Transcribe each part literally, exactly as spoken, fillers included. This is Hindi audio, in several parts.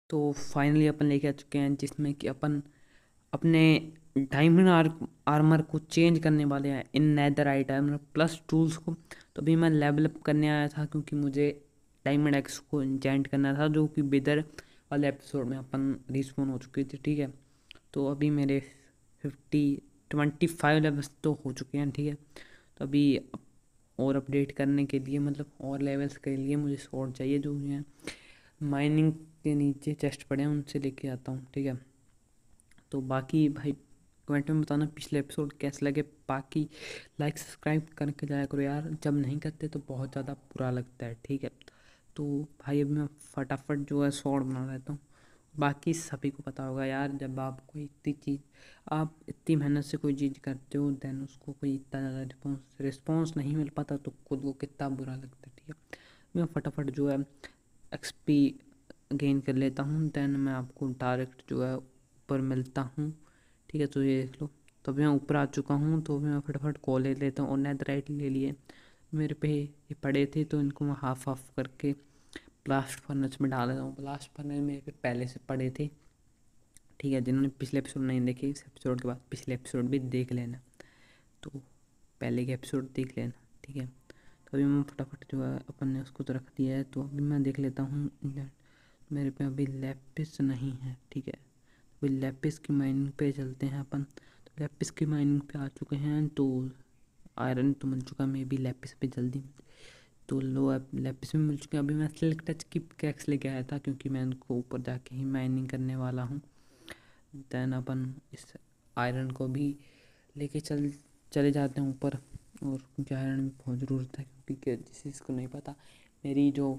तो फाइनली अपन लेके आ चुके हैं जिसमें कि अपन अपने डायमंड आर आर्मर को चेंज करने वाले हैं इन नेदरराइट आर्मर प्लस टूल्स को। तो अभी मैं लेवल अप करने आया था क्योंकि मुझे डायमंड एक्स को इंचेंट करना था, जो कि बिदर वाले एपिसोड में अपन रिस्पॉन हो चुके थे। ठीक है, तो अभी मेरे फिफ्टी ट्वेंटी फाइव लेवल्स तो हो चुके हैं। ठीक है, तो अभी और अपडेट करने के लिए, मतलब और लेवल्स के लिए मुझे स्वॉर्ड चाहिए, जो है माइनिंग के नीचे चेस्ट पड़े हैं उनसे लेके आता हूँ। ठीक है, तो बाकी भाई कमेंट में बताना पिछले एपिसोड कैसे लगे। बाकी लाइक सब्सक्राइब करके जाया करो यार, जब नहीं करते तो बहुत ज़्यादा बुरा लगता है। ठीक है, तो भाई अभी मैं फटाफट जो है स्वॉर्ड बना लेता हूँ। बाकी सभी को पता होगा यार, जब आप कोई इतनी चीज़ आप इतनी मेहनत से कोई चीज़ करते हो, देन उसको कोई इतना ज़्यादा रिस्पॉन्स रिस्पॉन्स नहीं मिल पाता तो खुद को कितना बुरा लगता है। ठीक है, मैं फटाफट जो है एक्सपी गेन कर लेता हूँ, देन मैं आपको डायरेक्ट जो है ऊपर मिलता हूँ। ठीक है, तो ये देख लो, तो अभी मैं ऊपर आ चुका हूँ। तो अभी मैं फटाफट कॉल ले लेता हूँ और नेदराइट ले लिए मेरे पे ये पड़े थे, तो इनको मैं हाफ हाफ करके ब्लास्ट फर्नेस में डाल देता हूँ। ब्लास्ट फर्नेस मेरे पे पहले से पड़े थे। ठीक है, जिन्होंने पिछले एपिसोड नहीं देखे, इस एपिसोड के बाद पिछले एपिसोड भी देख लेना, तो पहले के एपिसोड देख लेना। ठीक है, तो अभी मैं फटाफट जो है अपन ने उसको तो रख दिया है। तो अभी मैं देख लेता हूँ, मेरे पे अभी लैपिस नहीं है। ठीक है, अभी लैपिस की माइनिंग पे चलते हैं अपन। तो लैपिस की माइनिंग पे आ चुके हैं, तो आयरन तो मिल चुका, मे बी लैपिस पे जल्दी तो लो लैपिस में मिल चुके हैं। अभी मैं सिल्क टच की कैक्स लेके आया था क्योंकि मैं इनको ऊपर जाके ही माइनिंग करने वाला हूँ। देन अपन इस आयरन को भी लेके चल चले जाते हैं ऊपर, और मुझे आयरन में बहुत ज़रूरत है क्योंकि जिस चीज़ को नहीं पता, मेरी जो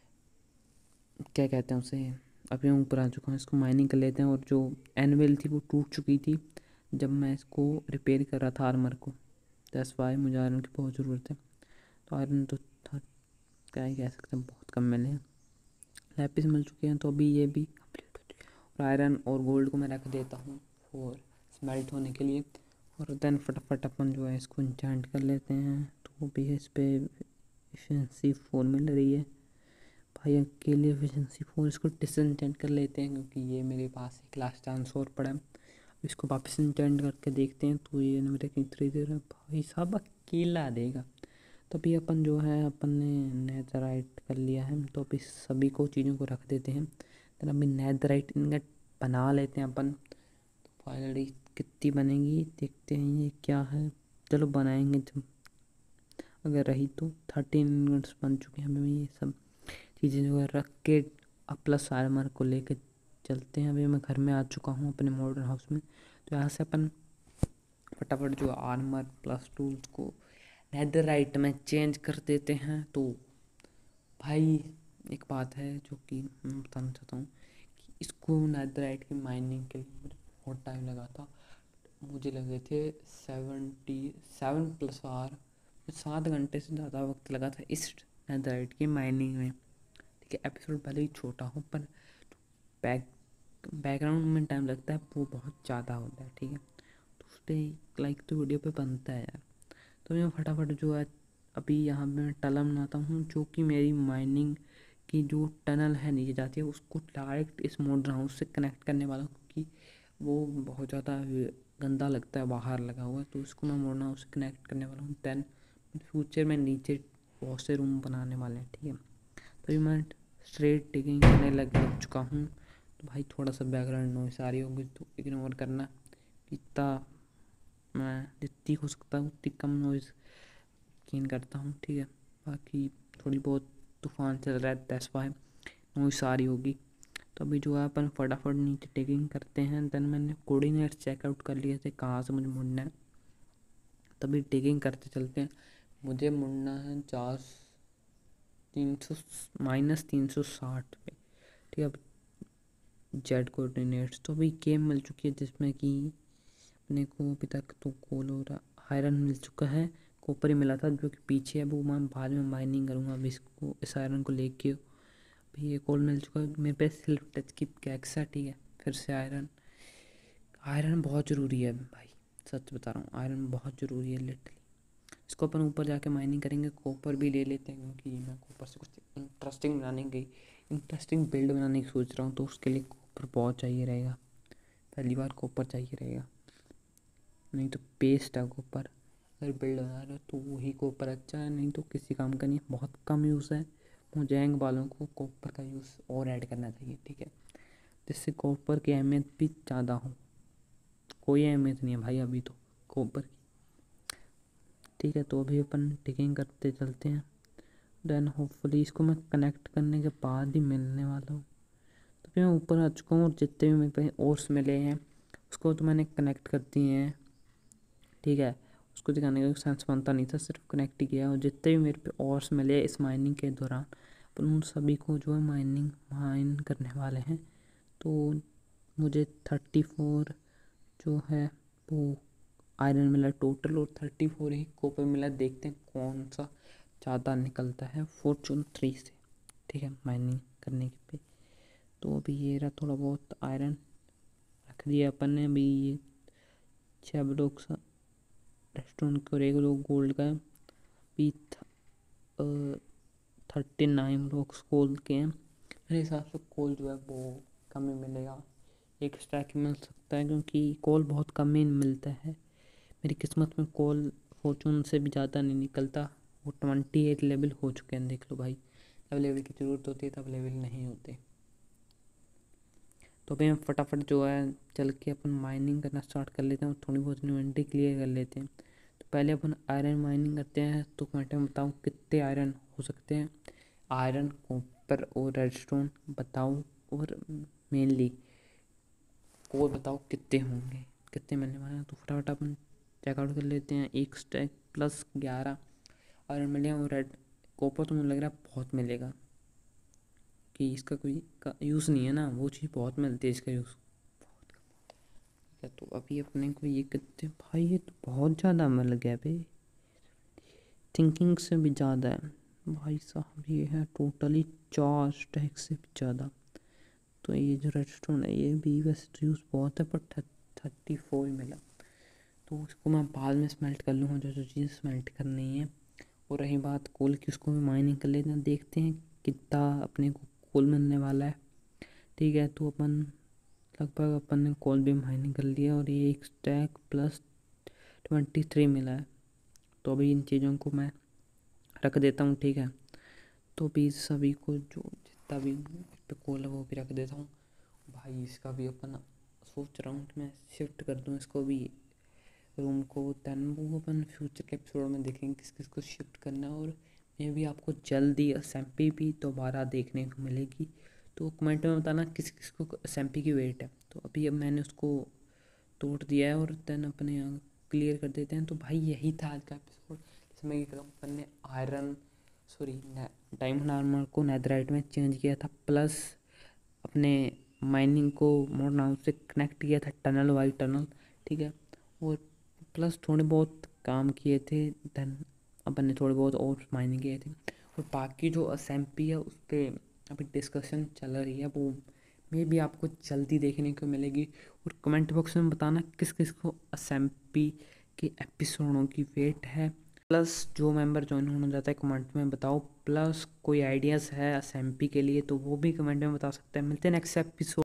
क्या कहते हैं उसे, अभी मैं ऊपर आ चुका हूँ। इसको माइनिंग कर लेते हैं, और जो एनवेल थी वो टूट चुकी थी जब मैं इसको रिपेयर कर रहा था आर्मर को। दैट्स वाई मुझे आयरन की बहुत ज़रूरत है। तो आयरन तो था, क्या ही कह सकते हैं, बहुत कम मिले हैं। लैपिस मिल चुके हैं, तो अभी ये भी कंप्लीट हो चुके हैं। और आयरन और गोल्ड को मैं रख देता हूँ और स्मेल्ट होने के लिए, और देन फटाफट अपन जो है इसको इंचेंट कर लेते हैं। तो भी इस पर एफिशिएंसी फोर मिल रही है भाई, अकेले एफिशिएंसी फोर, इसको डिसएंचेंट कर लेते हैं क्योंकि ये मेरे पास एक लास्ट चांस और पड़ा है। इसको वापस इंचेंट करके देखते हैं, तो ये मेरे की थ्री देर भाई साहब अकेला देगा। तो अभी अपन जो है अपन ने नेदराइट कर लिया है, तो अभी सभी को चीज़ों को रख देते हैं। तो अभी नेदराइट इनका बना लेते हैं अपन। तो फाइनली कितनी बनेगी देखते हैं, ये क्या है, चलो बनाएंगे जब अगर रही तो। थर्टीन मिनट्स बन चुके हैं। अभी ये सब चीज़ें जो है रख के अब प्लस आर्मर को लेके चलते हैं। अभी मैं घर में आ चुका हूँ अपने मॉडर्न हाउस में। तो यहाँ से अपन फटाफट जो आर्मर प्लस टूल्स को नेदरराइट में चेंज कर देते हैं। तो भाई एक बात है जो कि मैं बताना चाहता हूँ कि इसको नेदरराइट की माइनिंग के लिए मुझे बहुत टाइम लगा था। मुझे लगे थे सेवेंटी सेवन प्लस आर, सात घंटे से ज़्यादा वक्त लगा था इस नेदरराइट की माइनिंग में। ठीक है, एपिसोड भले ही छोटा हो पर बैक बैकग्राउंड में टाइम लगता है वो बहुत ज़्यादा होता है। ठीक है, तो उस पर लाइक तो वीडियो पे बनता है यार। तो मैं फटाफट जो है अभी यहाँ पे मैं टनल बनाता हूँ, जो कि मेरी माइनिंग की जो टनल है नीचे जाती है उसको डायरेक्ट इस मॉडर्न हाउस से कनेक्ट करने वाला हूँ, क्योंकि वो बहुत ज़्यादा गंदा लगता है बाहर लगा हुआ है। तो उसको मैं मॉडर्न हाउस से कनेक्ट करने वाला हूँ। दैन फ्यूचर में नीचे बहुत से रूम बनाने वाले हैं। ठीक है, तो अभी मैं स्ट्रेट डिगिंग करने लग लग चुका हूँ। तो भाई थोड़ा सा बैकग्राउंड नॉइस आ रही होगी तो इग्नोर करना, इतना मैं जितनी हो सकता है उतनी कम नॉइज़ यकीन करता हूँ। ठीक है, बाकी थोड़ी बहुत तूफान चल रहा है दैट्स वाई नॉइस आ रही होगी। तो अभी जो है अपन फटाफट नीचे टेकिंग करते हैं। देन मैंने कोऑर्डिनेट चेकआउट कर लिए थे कहाँ से मुझे मुड़ना है, तभी टेकिंग करते चलते हैं। मुझे मुड़ना है चार तीन सौ माइनस तीन सौ साठ पे। ठीक है, अब जेड कोऑर्डिनेट्स तो अभी गेम मिल चुकी है जिसमें कि अपने को अभी तक तो कोल हो रहा आयरन मिल चुका है, कॉपर ही मिला था जो कि पीछे है, वो मैं बाद में माइनिंग करूँगा। अभी इसको इस आयरन को लेके अभी ये कोल मिल चुका है मेरे पे, सिल्फ टच की कैक्स है। ठीक है, फिर से आयरन आयरन बहुत ज़रूरी है भाई, सच बता रहा हूँ आयरन बहुत ज़रूरी है लिटरली। इसको अपन ऊपर जाके माइनिंग करेंगे, कॉपर भी ले लेते हैं क्योंकि मैं कॉपर से कुछ इंटरेस्टिंग बनाने गई इंटरेस्टिंग बिल्ड बनाने की सोच रहा हूँ, तो उसके लिए कॉपर बहुत चाहिए रहेगा। पहली बार कॉपर चाहिए रहेगा, नहीं तो पेस्ट है कॉपर। अगर बिल्ड बना रहे हो तो वही कॉपर अच्छा है, नहीं तो किसी काम का नहीं, बहुत कम यूज़ है। मोजेंग वालों को कॉपर का यूज़ और ऐड करना चाहिए, ठीक है, जिससे कॉपर की अहमियत भी ज़्यादा हो। कोई अहमियत नहीं है भाई अभी तो कॉपर की, ठीक है। तो अभी अपन टिकिंग करते चलते हैं, देन होपफुली इसको मैं कनेक्ट करने के बाद ही मिलने वाला हूँ। तो फिर मैं ऊपर आ चुका हूँ और जितने भी मेरे पे ओर्स मिले हैं उसको तो मैंने कनेक्ट कर दिए हैं, ठीक है। उसको दिखाने का सेंस बनता नहीं था, सिर्फ कनेक्ट ही किया। और जितने भी मेरे पे ओर्स मिले इस माइनिंग के दौरान, अपन उन सभी को जो है माइनिंग माइन करने वाले हैं। तो मुझे थर्टी फोर जो है वो आयरन मिला टोटल, और थर्टी फोर ही कॉपर मिला। देखते हैं कौन सा ज़्यादा निकलता है फॉर्चून थ्री से, ठीक है, माइनिंग करने के पे। तो अभी ये रहा थोड़ा बहुत आयरन रख दिया अपन ने। अभी ये छः ब्लॉक्स रेस्टोरेंट और एक लोग गोल्ड का भी थर्टी नाइन ब्लॉक्स कोल के हैं। मेरे हिसाब से कोल जो है वो कम ही मिलेगा, एक स्टैक ही मिल सकता है, क्योंकि कोल बहुत कम ही मिलता है। मेरी किस्मत में कोल फॉर्चून से भी ज़्यादा नहीं निकलता। वो ट्वेंटी एट लेवल हो चुके हैं, देख लो भाई। जब लेवल की ज़रूरत होती है तब लेवल नहीं होते। तो अभी हम फटाफट जो है चल के अपन माइनिंग करना स्टार्ट कर लेते हैं और थोड़ी बहुत इन्वेंटरी क्लियर कर लेते हैं। तो पहले अपन आयरन माइनिंग करते हैं। तो कमेंट में बताओ कितने आयरन हो सकते हैं, आयरन कॉपर और रेडस्टोन बताओ, और मेनली कोर बताओ कितने होंगे, कितने मिलने वाले हैं। तो फटाफट अपन चेकआउट कर लेते हैं। एक स्टैक प्लस ग्यारह आयरन मिले और रेड कॉपर तो मुझे लग रहा है बहुत मिलेगा, कि इसका कोई का यूज़ नहीं है ना, वो चीज़ बहुत मिलती है, इसका यूज़ बहुत कम है। तो अभी अपने को ये कितने भाई, ये तो बहुत ज़्यादा मिल गया भाई, थिंकिंग से भी ज़्यादा है भाई साहब। ये है टोटली चार स्टैक से भी ज़्यादा। तो ये जो रेडस्टोन है ये भी वैसे यूज़ बहुत है, पर थर्टी फोर मिला। तो उसको मैं बाद में स्मेल्ट कर लूँगा, जो जो चीज़ स्मेल्ट करनी है। और रही बात कोल की, उसको भी माइनिंग कर लेते हैं, देखते हैं कितना अपने को कोल मिलने वाला है, ठीक है। तो अपन लगभग अपन ने कोल भी माइनिंग कर लिया और ये एक स्टैक प्लस ट्वेंटी थ्री मिला है। तो अभी इन चीज़ों को मैं रख देता हूँ, ठीक है। तो अभी सभी को जो जितना भी पे कोल है वो भी रख देता हूँ भाई। इसका भी अपन सोच रहा हूँ कि मैं शिफ्ट कर दूँ इसको भी रूम को, दैन वो अपन फ्यूचर के एपिसोड में देखेंगे किस किस को शिफ्ट करना है। और मे भी आपको जल्दी असेंपी भी दोबारा देखने को मिलेगी। तो कमेंट में बताना किस किस को असेंपी की वेट है। तो अभी अब मैंने उसको तोड़ दिया है और दैन अपने यहाँ क्लियर कर देते हैं। तो भाई यही था आज का एपिसोड, जिसमें एक अपन ने आयरन सॉरी डायमंड आर्मर को नेदराइट में चेंज किया था, प्लस अपने माइनिंग को मोड हाउस से कनेक्ट किया था, टनल वाई टनल, ठीक है। और प्लस थोड़े बहुत काम किए थे, देन अपन ने थोड़े बहुत और माइनिंग किए थे। और बाकी जो असेंपी है उस पर अभी डिस्कशन चल रही है, वो मे भी आपको जल्दी देखने को मिलेगी। और कमेंट बॉक्स में बताना किस किस को असेंपी के एपिसोडों की वेट है, प्लस जो मेंबर ज्वाइन होना चाहता है कमेंट में बताओ, प्लस कोई आइडियाज़ है असेंपी के लिए तो वो भी कमेंट में बता सकते हैं। मिलते हैं नेक्स्ट एपिसोड।